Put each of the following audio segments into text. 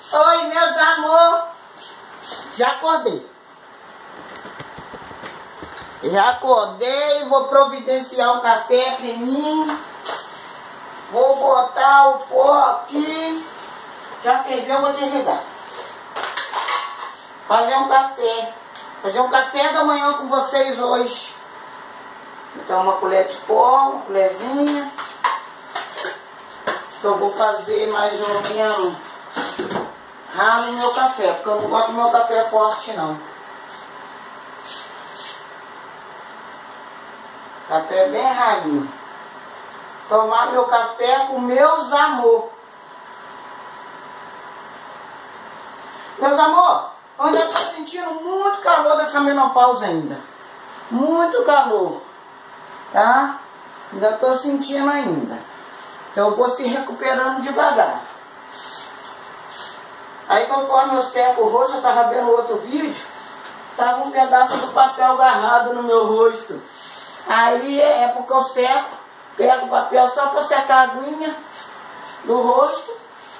Oi, meus amor. Já acordei. Já acordei, vou providenciar um café pra mim. Vou botar o pó aqui. Já ferveu, vou desligar. Fazer um café. Fazer um café da manhã com vocês hoje. Então uma colher de pó, uma colherzinha. Eu vou fazer mais ou menos ralo no meu café, porque eu não gosto do meu café forte não. Café bem ralinho. Tomar meu café com meus amor. Meus amor, eu ainda tô sentindo muito calor dessa menopausa ainda. Muito calor. Tá? Ainda tô sentindo ainda. Então eu vou se recuperando devagar. Aí conforme eu seco o rosto, eu tava vendo outro vídeo, tava um pedaço do papel agarrado no meu rosto. Aí é porque eu seco, pego o papel só para secar a aguinha do rosto.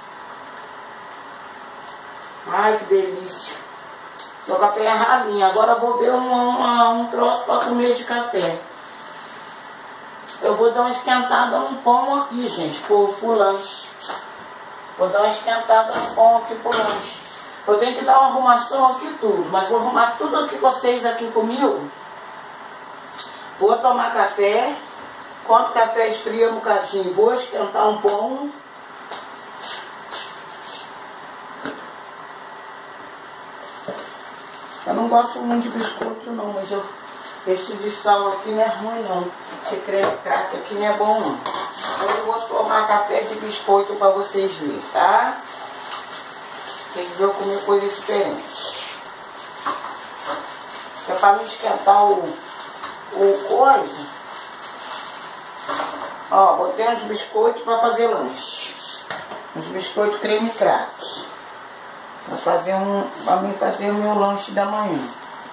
Ai, que delícia. Meu café é ralinho. Agora eu vou ver um troço para comer de café. Eu vou dar uma esquentada no pão aqui, gente, pro lanche. Vou dar uma esquentada no pão aqui pro lanche. Eu tenho que dar uma arrumação aqui tudo, mas vou arrumar tudo aqui com vocês aqui comigo. Vou tomar café. Enquanto o café esfria um bocadinho, vou esquentar um pão. Eu não gosto muito de biscoito não, mas esse de sal aqui não é ruim não. Esse creme crack aqui não é bom não. Eu vou tomar café de biscoito para vocês verem, tá? Tem que ver eu comer coisas diferentes. É para me esquentar o coisa. Ó, botei uns biscoitos para fazer lanche. Uns biscoitos creme crack. Para mim fazer o meu lanche da manhã.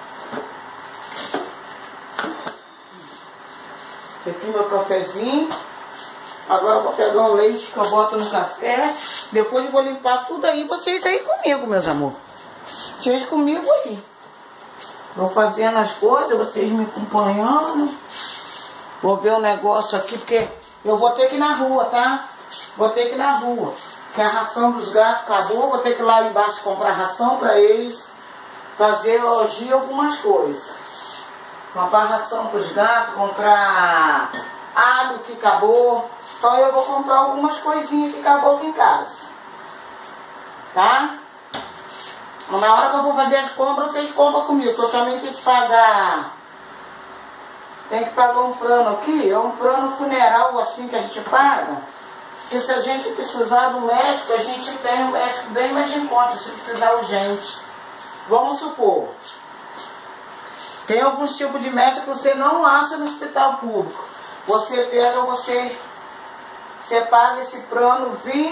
Aqui meu cafezinho. Agora eu vou pegar um leite que eu boto no café. Depois eu vou limpar tudo aí. Vocês aí comigo, meus amor. Vocês comigo aí. Vou fazendo as coisas, vocês me acompanhando. Vou ver um negócio aqui, porque eu vou ter que ir na rua, tá? Vou ter que ir na rua. Que a ração dos gatos acabou. Vou ter que ir lá embaixo comprar ração para eles. Fazer hoje algumas coisas. Comprar ração para os gatos, comprar alho que acabou. Então eu vou comprar algumas coisinhas que acabou aqui em casa. Tá? Na hora que eu vou fazer as compras, vocês compram comigo. Porque eu também tenho que pagar. Tem que pagar um plano aqui. É um plano funeral assim que a gente paga. Que se a gente precisar do médico, a gente tem um médico bem mais em conta. Se precisar urgente. Vamos supor. Tem alguns tipos de médico que você não acha no hospital público. Você pega, você paga esse plano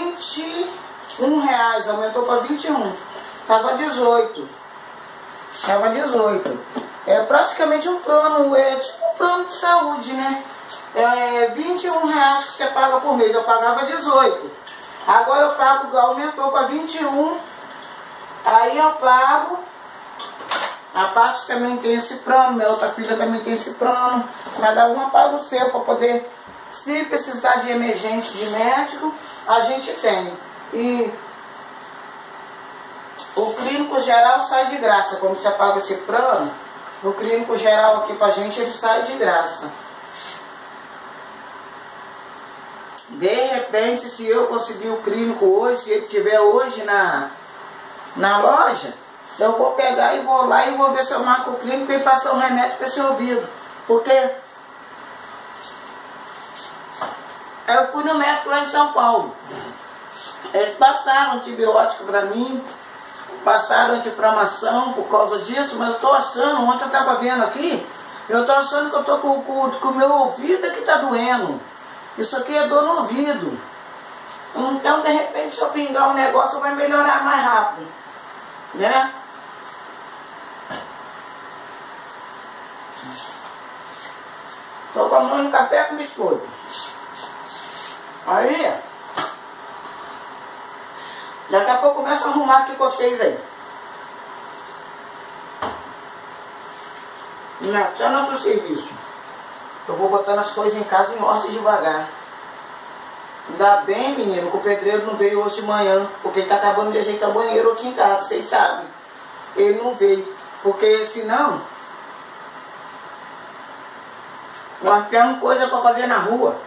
R$21, aumentou para 21. Tava 18. Tava 18. É praticamente um plano, é tipo um plano de saúde, né? É R$21 que você paga por mês. Eu pagava 18. Agora eu pago, aumentou para 21. Aí eu pago. A Paty também tem esse plano, minha outra filha também tem esse plano. Cada uma paga o seu para poder, se precisar de emergente de médico, a gente tem. E o clínico geral sai de graça. Quando você paga esse plano, o clínico geral aqui pra gente, ele sai de graça. De repente, se eu conseguir o clínico hoje, se ele estiver hoje na loja, eu vou pegar e vou lá e vou ver se eu marco o clínico e passar um remédio para esse ouvido. Porque eu fui no médico lá em São Paulo. Eles passaram antibiótico para mim, passaram anti-inflamação por causa disso, mas eu tô achando, ontem eu tava vendo aqui, eu tô achando que eu tô com o meu ouvido é que tá doendo. Isso aqui é dor no ouvido. Então, de repente, se eu pingar um negócio, vai melhorar mais rápido. Né? Tô tomando café com biscoito. Aí, Daqui a pouco eu começo a arrumar aqui com vocês aí. Até nosso serviço. Eu vou botando as coisas em casa em ordem devagar. Ainda bem, menino, que o pedreiro não veio hoje de manhã, porque ele tá acabando de ajeitar o banheiro aqui em casa, vocês sabem. Ele não veio, porque senão nós temos coisa para fazer na rua.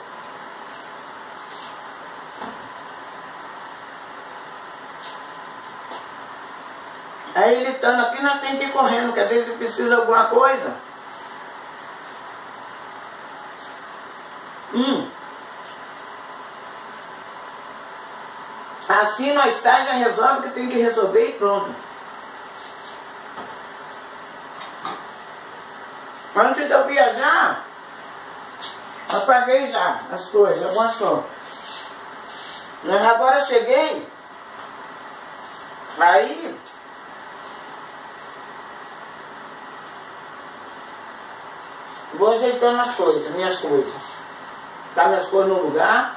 Aí ele estando aqui, nós temos que ir correndo, porque às vezes ele precisa de alguma coisa. Assim nós sai, já resolve o que tem que resolver e pronto. Antes de eu viajar, eu paguei já as coisas, algumas coisas. Mas agora eu cheguei, aí vou ajeitando as coisas, minhas coisas. Tá minhas coisas no lugar.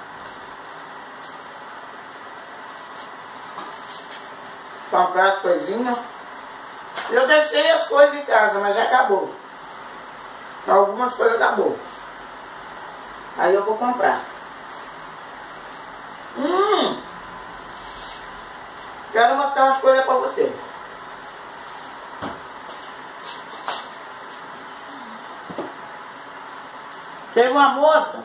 Comprar as coisinhas. Eu deixei as coisas em casa, mas já acabou. Algumas coisas acabou. Aí eu vou comprar. Quero mostrar umas coisas pra você. Teve uma moça,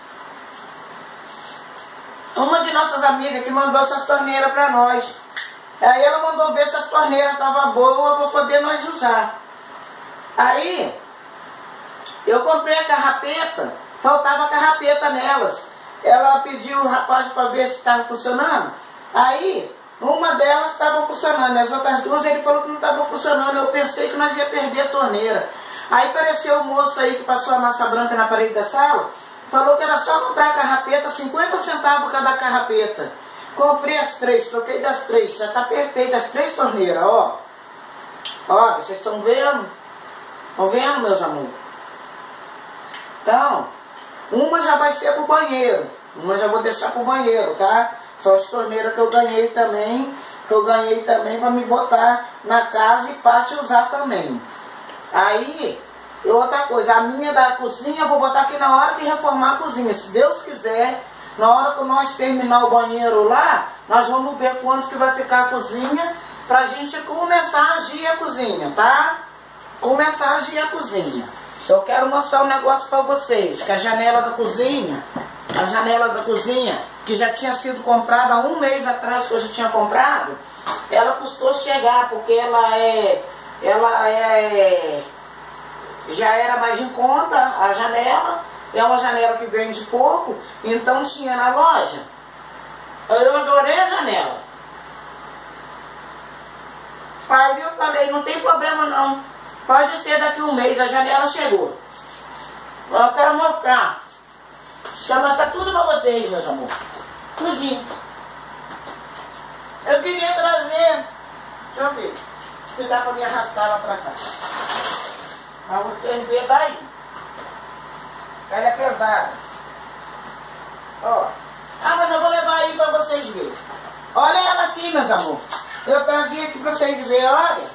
uma de nossas amigas, que mandou essas torneiras pra nós. Aí ela mandou ver se as torneiras estavam boas para poder nós usar. Aí eu comprei a carrapeta, faltava carrapeta nelas. Ela pediu o rapaz para ver se estava funcionando. Aí uma delas estava funcionando, as outras duas ele falou que não estava funcionando. Eu pensei que nós ia perder a torneira. Aí apareceu o moço aí que passou a massa branca na parede da sala, falou que era só comprar a carrapeta, 50 centavos cada carrapeta. Comprei as três, troquei das três, já está perfeito, as três torneiras, ó. Ó, vocês estão vendo? Estão vendo, meus amores? Então, uma já vai ser pro banheiro, uma já vou deixar pro banheiro, tá? São as torneiras que eu ganhei também para me botar na casa e pátio usar também. Aí, e outra coisa, a minha da cozinha eu vou botar aqui na hora de reformar a cozinha, se Deus quiser. Na hora que nós terminar o banheiro lá, nós vamos ver quanto que vai ficar a cozinha, pra gente começar a agir a cozinha, tá? Começar a agir a cozinha. Eu quero mostrar um negócio pra vocês, que a janela da cozinha, que já tinha sido comprada há um mês atrás, que eu já tinha comprado, ela custou chegar, porque já era mais em conta a janela. É uma janela que vende pouco, então tinha na loja. Eu adorei a janela. Aí eu falei, não tem problema não. Pode ser daqui a um mês, a janela chegou. Eu quero mostrar. Quero mostrar tudo pra vocês, meus amores. Tudinho. Eu queria trazer. Deixa eu ver. Se dá pra me arrastar lá pra cá. Pra vocês verem daí. Ela é pesada. Ó. Ah, mas eu vou levar aí pra vocês verem. Olha ela aqui, meus amores. Eu trazia aqui pra vocês verem, olha.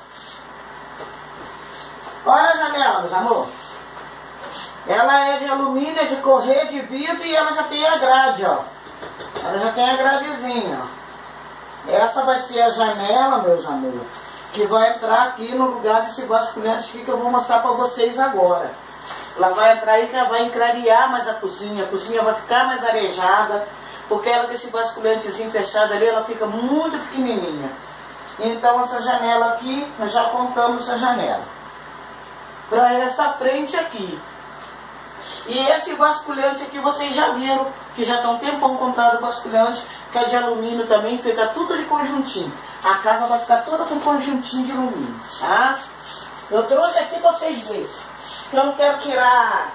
Olha a janela, meus amores. Ela é de alumínio, é de correr, de vidro e ela já tem a grade, ó. Ela já tem a gradezinha, ó. Essa vai ser a janela, meus amores, que vai entrar aqui no lugar desse vasculhante aqui que eu vou mostrar pra vocês agora. Ela vai entrar aí que ela vai encrarear mais a cozinha vai ficar mais arejada, porque ela com esse vasculhantezinho fechado ali, ela fica muito pequenininha. Então essa janela aqui, nós já compramos essa janela. Para essa frente aqui. E esse vasculhante aqui vocês já viram, que já estão um tempão comprado vasculhante, que é de alumínio também, fica tudo de conjuntinho. A casa vai ficar toda com conjuntinho de alumínio, tá? Eu trouxe aqui para vocês verem. Eu não quero tirar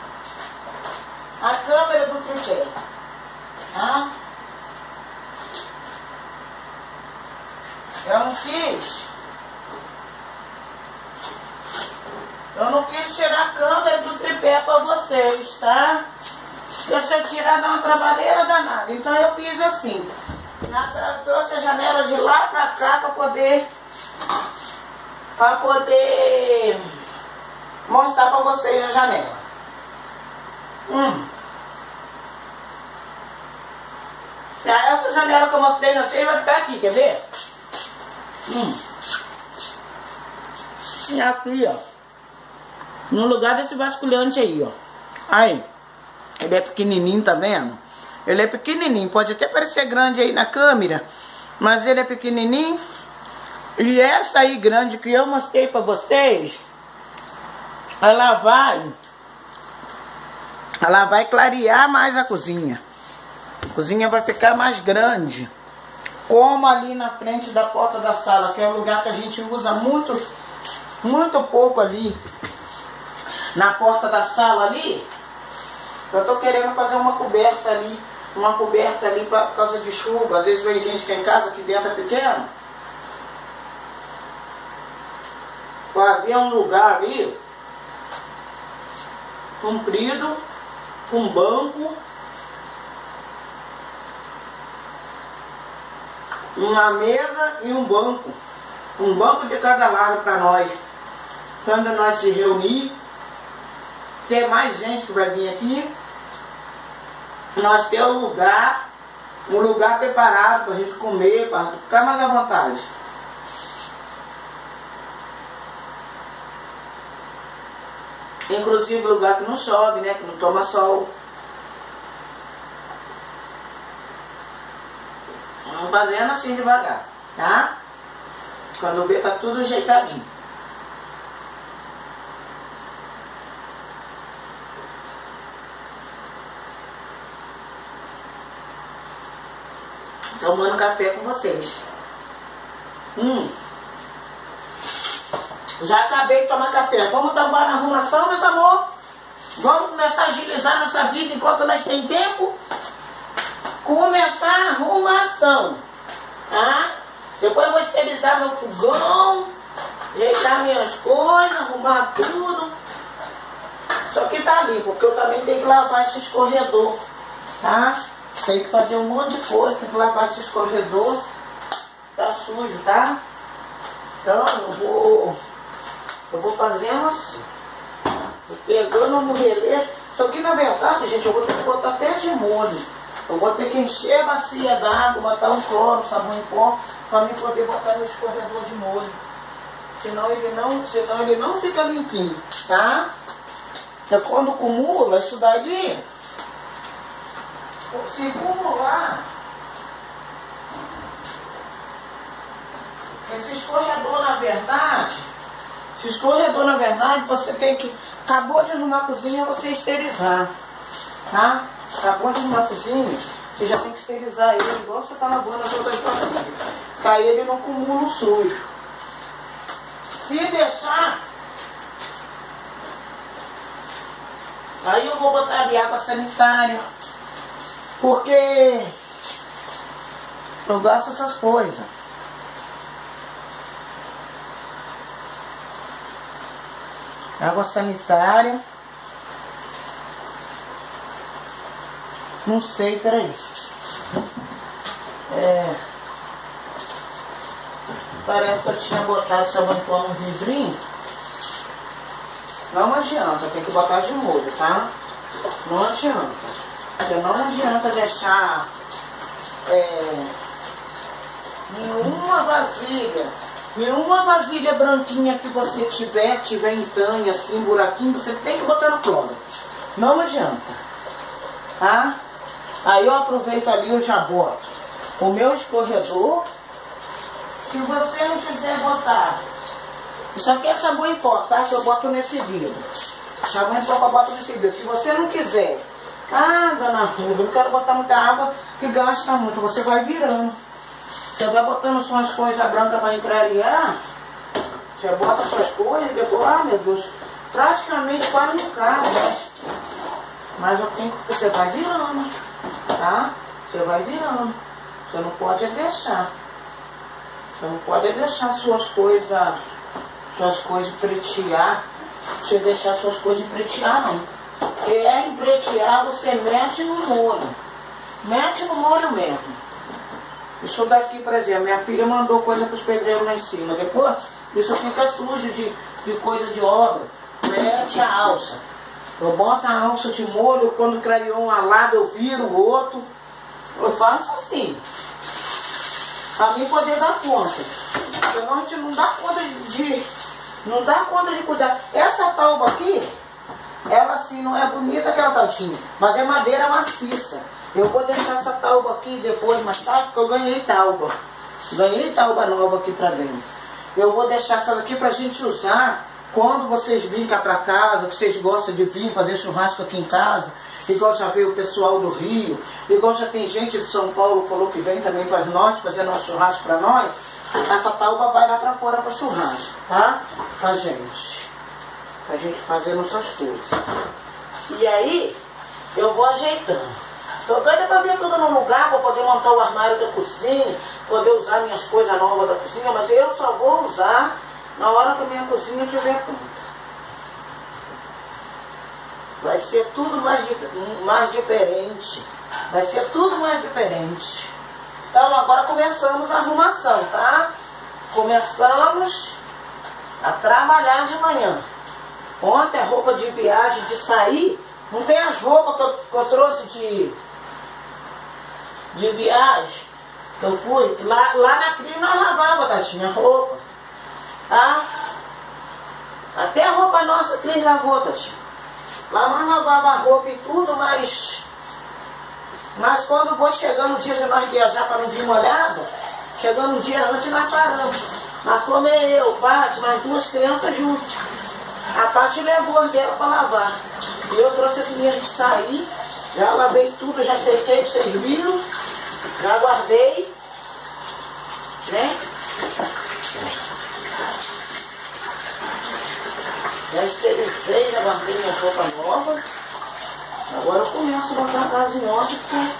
a câmera do tripé, tá? Eu não quis tirar a câmera do tripé para vocês, tá? Porque se eu tirar dá uma trabalheira danada. Então eu fiz assim. Trouxe a janela de lá pra cá pra poder mostrar pra vocês a janela. Essa janela que eu mostrei na vocês vai ficar aqui, quer ver? E aqui, ó. No lugar desse vasculhante aí, ó. Aí. Ele é pequenininho, tá vendo? Ele é pequenininho. Pode até parecer grande aí na câmera, mas ele é pequenininho. E essa aí grande que eu mostrei pra vocês, ela vai clarear mais a cozinha. A cozinha vai ficar mais grande. Como ali na frente da porta da sala, que é o lugar que a gente usa muito pouco ali. Na porta da sala ali, eu tô querendo fazer uma coberta ali. Uma coberta ali por causa de chuva. Às vezes vem gente que é em casa que dentro é pequeno. Havia um lugar ali, comprido, com banco, uma mesa e um banco de cada lado para nós. Quando nós se reunir, ter mais gente que vai vir aqui, nós ter um lugar preparado para a gente comer, para ficar mais à vontade. Inclusive lugar que não chove, né? Que não toma sol. Vamos fazendo assim devagar, tá? Quando ver tá tudo ajeitadinho. Tomando café com vocês. Já acabei de tomar café. Vamos tomar na arrumação, meus amor? Vamos começar a agilizar nossa vida enquanto nós tem tempo? Começar a arrumação, tá? Depois eu vou esterilizar meu fogão, ajeitar minhas coisas, arrumar tudo. Isso aqui tá limpo, porque eu também tenho que lavar esse escorredor, tá? Tem que fazer um monte de coisa, tem que lavar esse escorredor. Tá sujo, tá? Então eu vou fazendo assim. Tô pegando no relevo. Isso aqui na verdade, gente, eu vou ter que botar até de molho. Eu vou ter que encher a bacia d'água, botar um cloro, sabão em pó, para mim poder botar no escorredor de molho. Senão ele não fica limpinho, tá? Então quando acumula isso daí, se acumular, esse escorredor na verdade, você tem que, acabou de arrumar a cozinha, você esterilizar, tá? Acabou de arrumar a cozinha, você já tem que esterilizar ele, igual você tá lavando as outras coisinhas, pra ele não acumula o sujo. Se deixar, aí eu vou botar ali água sanitária, porque eu gasto essas coisas. Água sanitária. Não sei, peraí. Parece que eu tinha botado sabão em pó no vidrinho. Não adianta, tem que botar de molho, tá? Não adianta. Porque não adianta deixar nenhuma vasilha branquinha que você tiver em tanha, assim, buraquinho, você tem que botar no cloro. Não adianta, tá? Aí eu aproveito ali, eu já boto o meu escorredor. Se você não quiser botar, isso aqui é sabão em pó, tá? Que eu boto nesse vidro. Sabão em pó que eu boto nesse vidro. Se você não quiser, dona Rúlia, eu não quero botar muita água que gasta muito, você vai virando. Você vai botando suas coisas brancas para encrarear, você bota suas coisas, depois, meu Deus, praticamente quase não cabe, mas eu tenho que, você vai virando, tá? Você vai virando, você não pode deixar. Você não pode deixar suas coisas pretear, você deixar suas coisas pretear não. Porque em pretear você mete no molho mesmo. Isso daqui, por exemplo, minha filha mandou coisa para os pedreiros lá em cima. Depois, isso fica sujo de coisa de obra. Mete a alça. Eu boto a alça de molho, quando clareou um lado eu viro o outro. Eu faço assim. Para mim poder dar conta. Senão a gente não dá conta não dá conta de cuidar. Essa tauba aqui, ela assim não é bonita aquela tautinha, mas é madeira maciça. Eu vou deixar essa tauba aqui depois, mais tarde, porque eu ganhei tauba. Ganhei tauba nova aqui pra dentro. Eu vou deixar essa daqui pra gente usar quando vocês virem cá pra casa, que vocês gostam de vir fazer churrasco aqui em casa. Igual já veio o pessoal do Rio, igual já tem gente de São Paulo que falou que vem também para nós, fazer nosso churrasco para nós. Essa tauba vai lá para fora para churrasco, tá? Pra gente fazer nossas coisas. E aí, eu vou ajeitando. Tô doida para ver tudo no lugar, para poder montar o armário da cozinha, poder usar minhas coisas novas da cozinha, mas eu só vou usar na hora que a minha cozinha estiver pronta. Vai ser tudo mais diferente. Vai ser tudo mais diferente. Então agora começamos a arrumação, tá? Começamos a trabalhar de manhã. Ontem a roupa de viagem, de sair, não tem as roupas que eu trouxe de viagem. Que eu fui, lá na Cris nós lavava, Tatinha, a roupa. Tá? Até a roupa nossa Cris lavou, Tatinha. Lá nós lavava a roupa e tudo, mas quando foi chegando o dia de nós viajar para não vir molhada, chegando um dia antes nós paramos. Mas como é eu, Paty, mais duas crianças juntas. A Paty levou as dela para lavar. E eu trouxe as minhas de sair, já lavei tudo, já sequei, vocês viram, já guardei, né? Já esterilizei, já guardei minha roupa nova. Agora eu começo a botar a casa em ordem, porque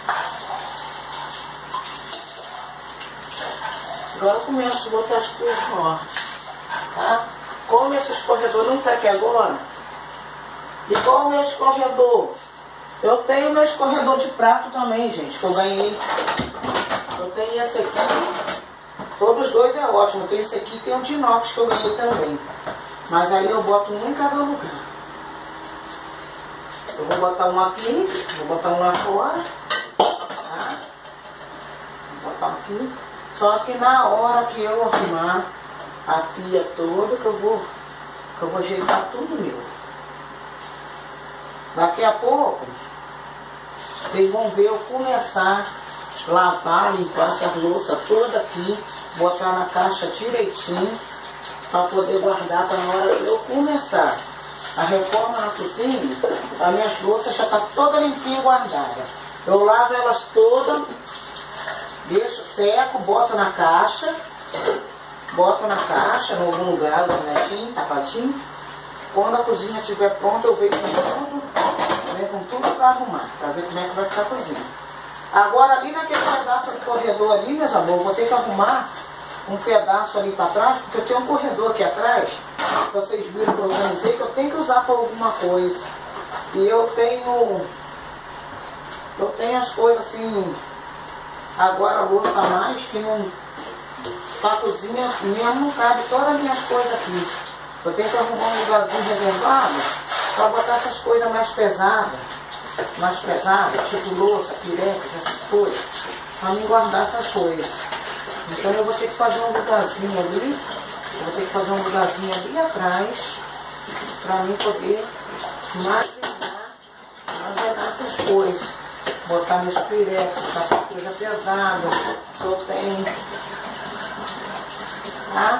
agora eu começo a botar as coisas em ordem, tá? Como esse escorredor não está aqui agora, igual o meu escorredor, eu tenho meu escorredor de prato também, gente, que eu ganhei. Eu tenho esse aqui, todos dois é ótimo. Tem esse aqui e tem o de inox que eu ganhei também. Mas aí eu boto um em cada lugar. Eu vou botar um aqui, vou botar um lá fora, tá? Vou botar um aqui. Só que na hora que eu arrumar a pia toda, que eu vou ajeitar tudo meu. Daqui a pouco, vocês vão ver eu começar a lavar, limpar essa louça toda aqui, botar na caixa direitinho, para poder guardar para na hora que eu começar a reforma na cozinha, as minhas louças já estão todas limpinhas e guardadas. Eu lavo elas todas, deixo seco, boto na caixa, em algum lugar, bonitinho, tapadinho. Quando a cozinha estiver pronta, eu venho com tudo para arrumar, para ver como é que vai ficar a cozinha. Agora ali naquele pedaço do corredor ali, meus amores, vou ter que arrumar um pedaço ali para trás, porque eu tenho um corredor aqui atrás, que vocês viram que eu organizei, que eu tenho que usar para alguma coisa. E eu tenho as coisas assim, agora a louça a mais, que não, a cozinha mesmo não cabe todas as minhas coisas aqui. Eu tenho que arrumar um lugarzinho reservado para botar essas coisas mais pesadas, tipo louça, pirecas, essas coisas, para me guardar essas coisas. Então eu vou ter que fazer um lugarzinho ali, atrás, para mim poder armazenar essas coisas. Botar meus pirecos, botar essas coisas pesadas que eu tenho. Tá?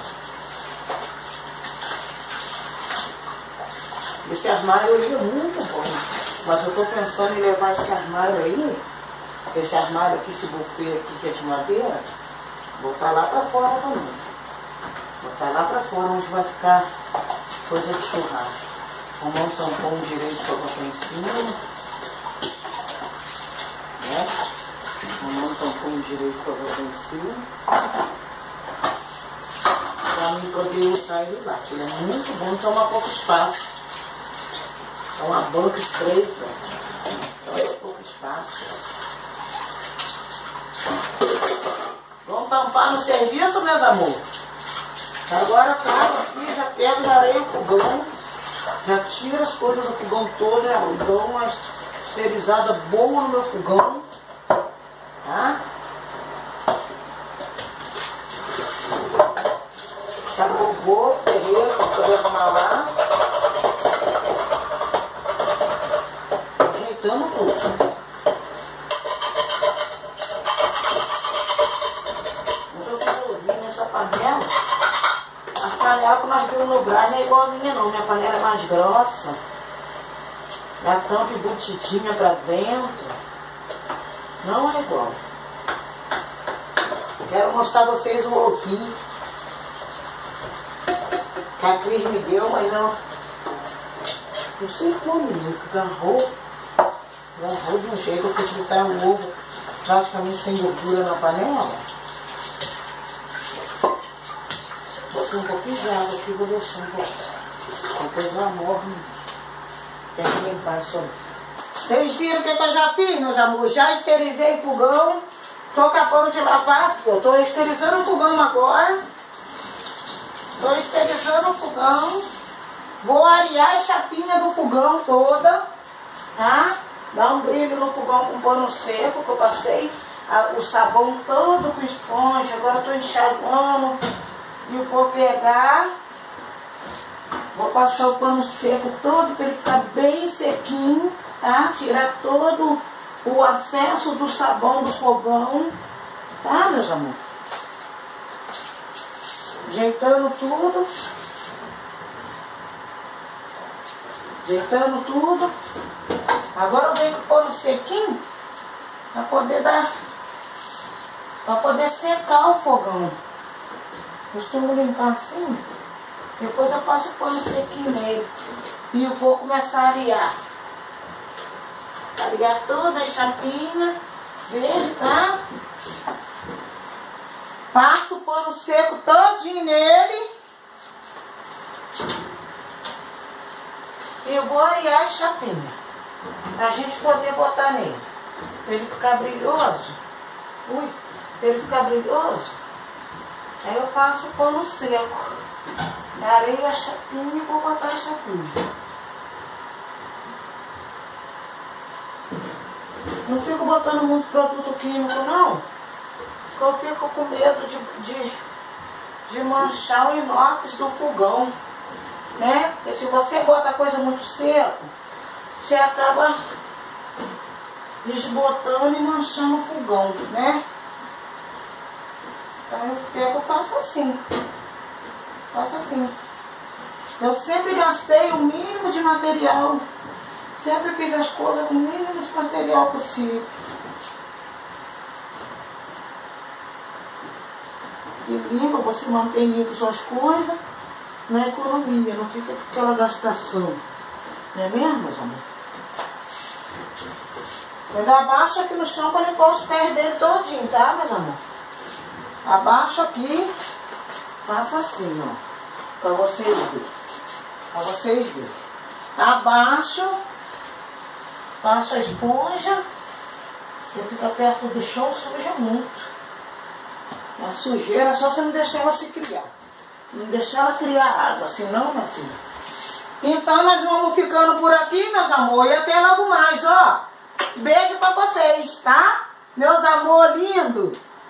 Esse armário aí é muito bom. Mas eu estou pensando em levar esse armário aí, esse buffet aqui que é de madeira, botar lá para fora também. Botar lá para fora onde vai ficar coisa de churrasco. Arrumar um tampão direito para botar em cima. Né? Arrumar um tampão direito para botar em cima. Para mim poder usar ele lá. Ele é muito bom, toma pouco espaço. É uma banca estreita. Então é pouco espaço. Vamos tampar no serviço, meus amores. Agora eu trago aqui, já pego, já areio o fogão. Já tiro as coisas do fogão todo, já dou uma esterilizada boa no meu fogão. Tá? Já vou, peguei, para poder ralar. Ajeitando tudo. Nessa panela, a panela que nós vimos no Brás não é igual a minha não, minha panela é mais grossa, já tampa embutidinha pra dentro, não é igual. Quero mostrar a vocês o ovinho que a Cris me deu, mas não sei como, que agarrou de um jeito que fritar o ovo praticamente sem gordura na panela. Botei um pouquinho de água aqui, vou deixar um pouco. Depois ela morre. Tem que limpar isso aí. Vocês viram o que eu já fiz, meus amores? Já esterilizei o fogão. Tô acabando de lavar aqui. Eu tô esterilizando o fogão agora. Tô esterilizando o fogão. Vou arear a chapinha do fogão toda. Tá? Dar um brilho no fogão com pano seco, que eu passei o sabão todo com esponja. Agora eu tô enxaguando. E vou pegar, vou passar o pano seco todo para ele ficar bem sequinho, tá? Tirar todo o acesso do sabão do fogão, tá, meus amores? Ajeitando tudo. Ajeitando tudo. Agora eu venho com o pano sequinho para poder secar o fogão. Costumo limpar assim, depois eu passo o pano sequinho nele e eu vou começar a arear. Arear toda a chapinha dele, tá? Passo o pano seco todinho nele e eu vou arear a chapinha pra gente poder botar nele, pra ele ficar brilhoso. Ui, pra ele ficar brilhoso. Aí eu passo o pano seco, areio a chapinha e vou botar a chapinha. Não fico botando muito produto químico não, porque eu fico com medo de manchar o inox do fogão, né? Porque se você bota coisa muito seco, você acaba desbotando e manchando o fogão, né? Então eu pego e faço assim. Faço assim. Eu sempre gastei o mínimo de material. Sempre fiz as coisas com o mínimo de material possível. E limpa, você mantém limpo suas coisas, na economia, não fica com aquela gastação. Não é mesmo, meus amores? Mas abaixa aqui no chão para limpar os pés dele todinho, tá, meus amores? Abaixo aqui, faço assim, ó, para vocês verem. Para vocês verem. Abaixo, passo a esponja, que fica perto do chão, suja muito. A sujeira é só você não deixar ela se criar. Não deixar ela criar asa, senão, minha filha. Então nós vamos ficando por aqui, meus amores, e até logo mais, ó. Beijo para vocês, tá? Meus amor lindo.